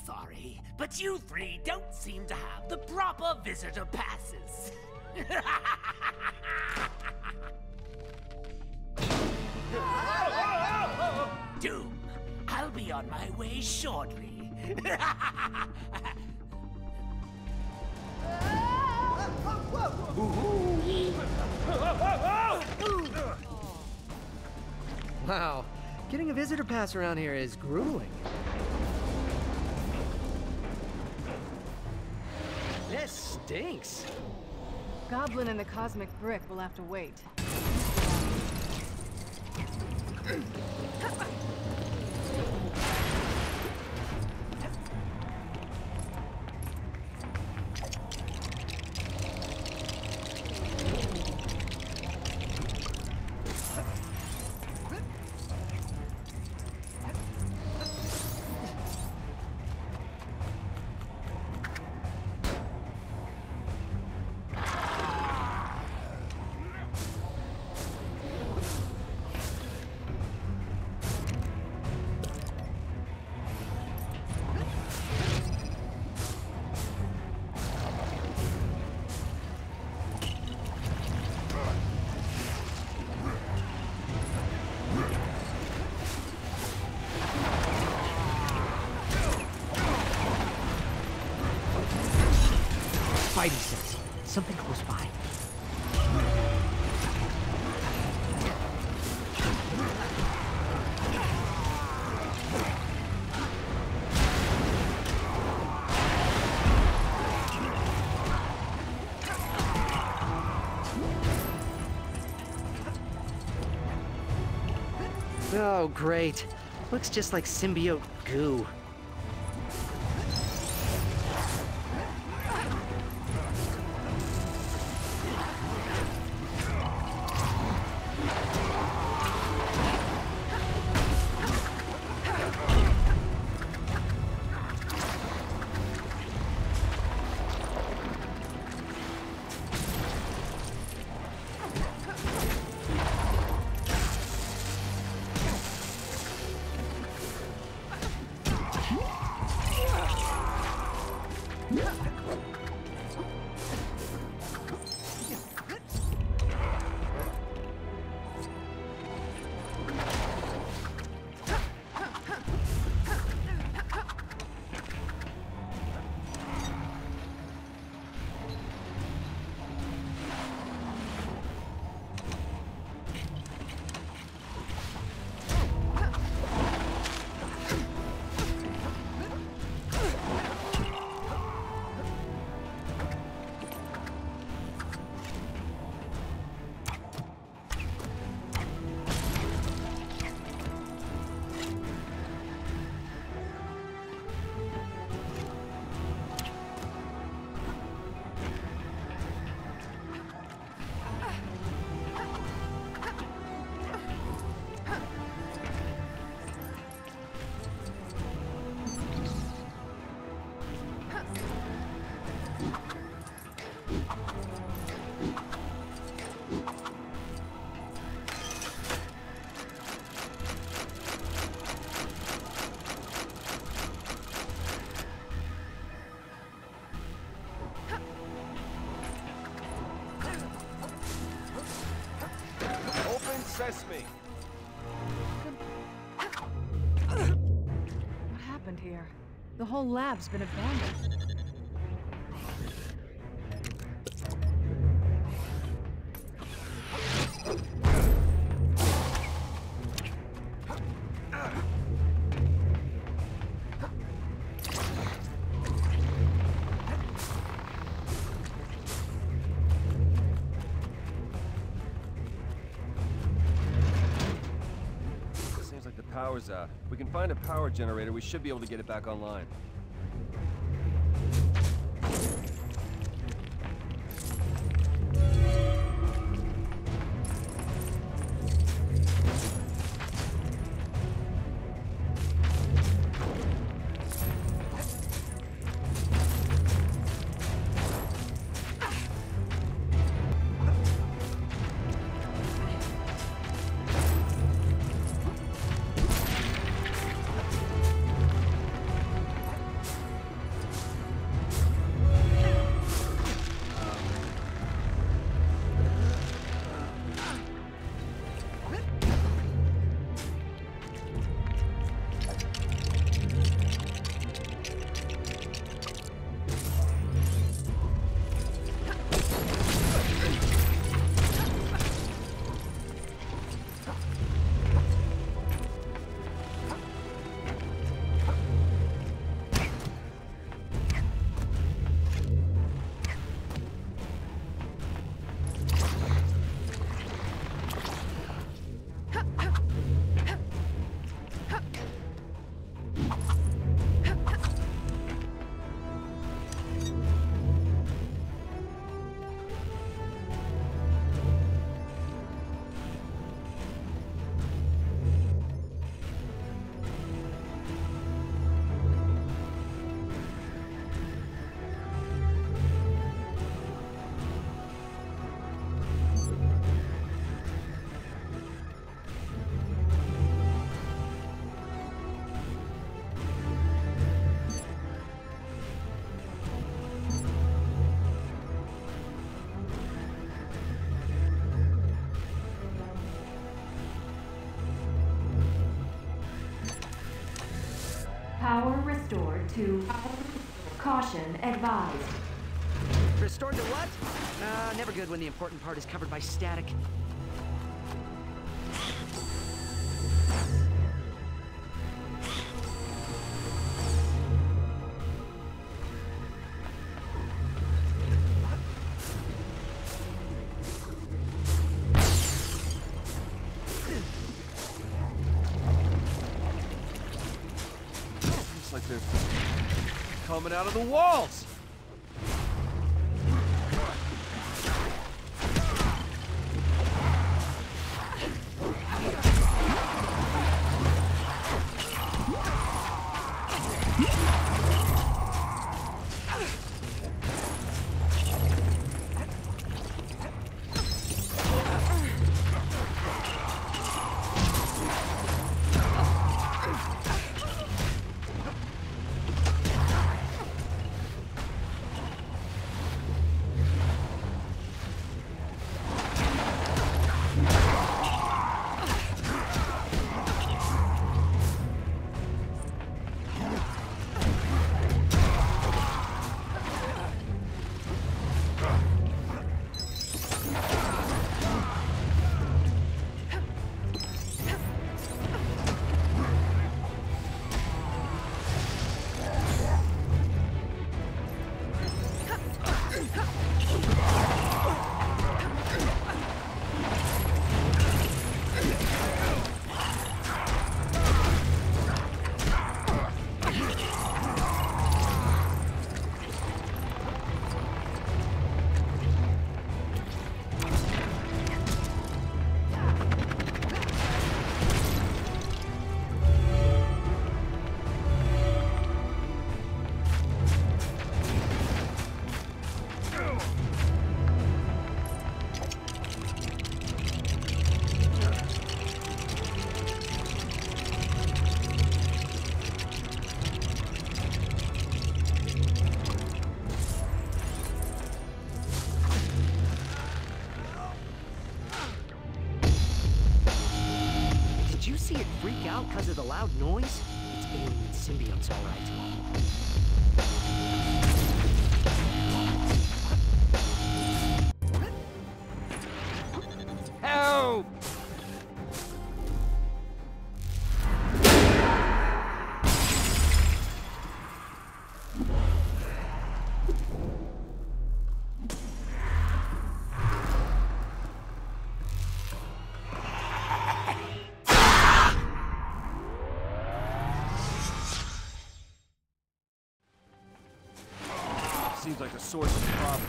sorry, but you three don't seem to have the proper visitor passes. Doom, I'll be on my way shortly. Wow, getting a visitor pass around here is grueling. This stinks. Goblin and the Cosmic Brick will have to wait. Spidey says something close by. Oh, great. Looks just like symbiote goo. Sesame. What happened here? The whole lab's been abandoned. Power's out. If we can find a power generator, we should be able to get it back online. Power restored to... Caution advised. Restored to what? Never good when the important part is covered by static. Looks like they're coming out of the walls! Did you see it freak out because of the loud noise? It's alien symbiotes, all right. Help! Seems like the source of the problem.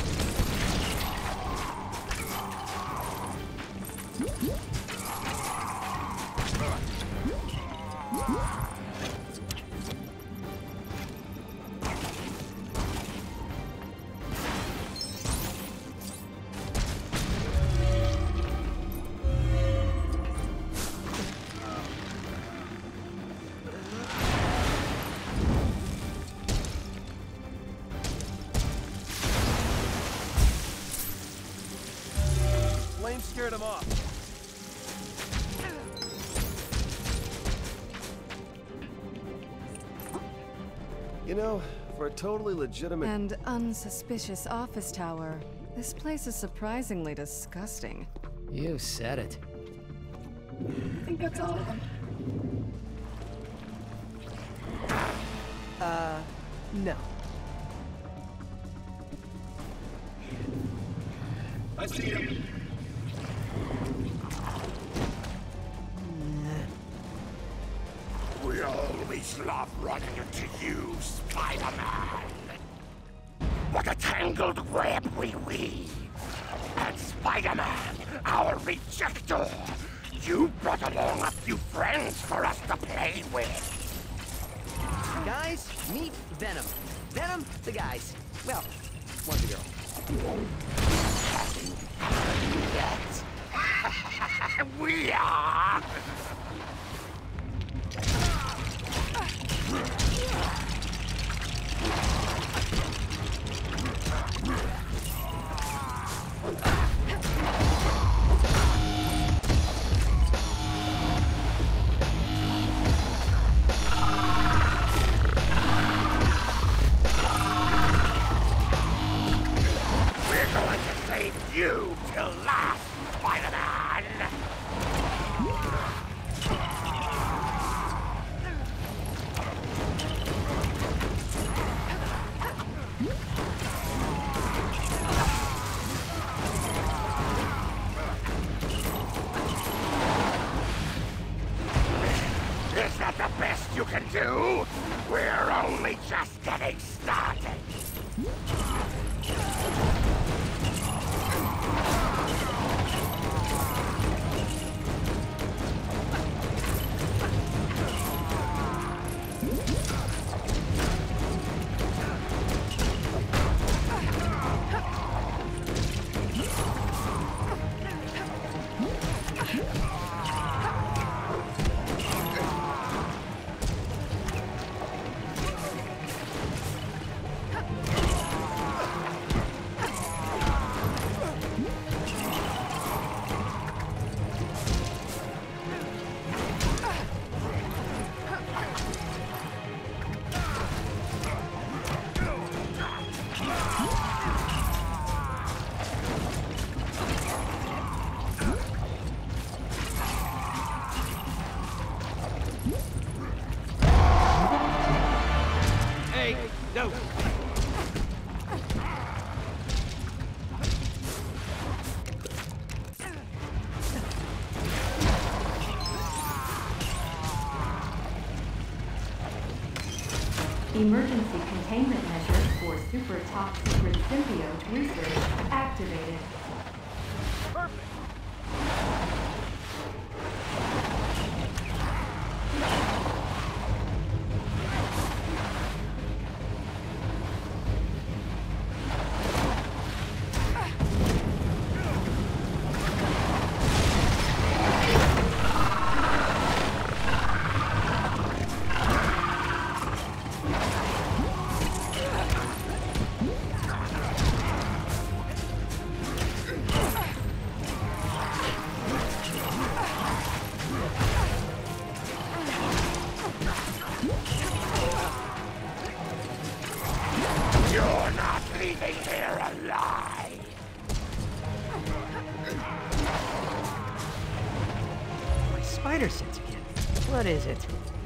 Flame scared him off. You know, for a totally legitimate... And unsuspicious office tower. This place is surprisingly disgusting. You said it. I think that's all of them. No. I see him. We always love running into you, Spider-Man. What a tangled web we weave. And Spider-Man, our rejector, you brought along a few friends for us to play with. Guys, meet Venom. Venom, the guys. Well, one's a girl. Yes. We are. can do? We're only just getting started. No! Emergency containment measures for super top secret symbiote research activated. You're not leaving here alive! My spider sense again. What is it?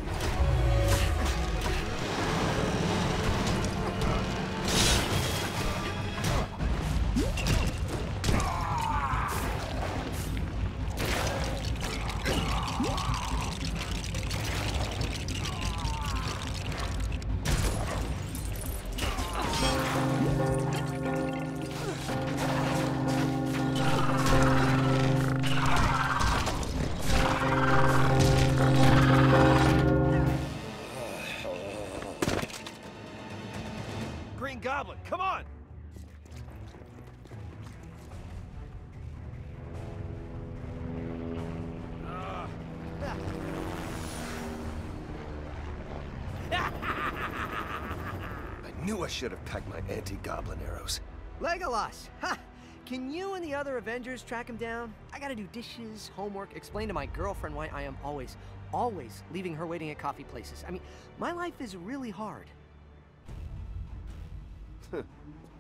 Green Goblin, come on! I knew I should have packed my anti-goblin arrows. Legolas! Ha! Can you and the other Avengers track him down? I gotta do dishes, homework, explain to my girlfriend why I am always leaving her waiting at coffee places. I mean, my life is really hard.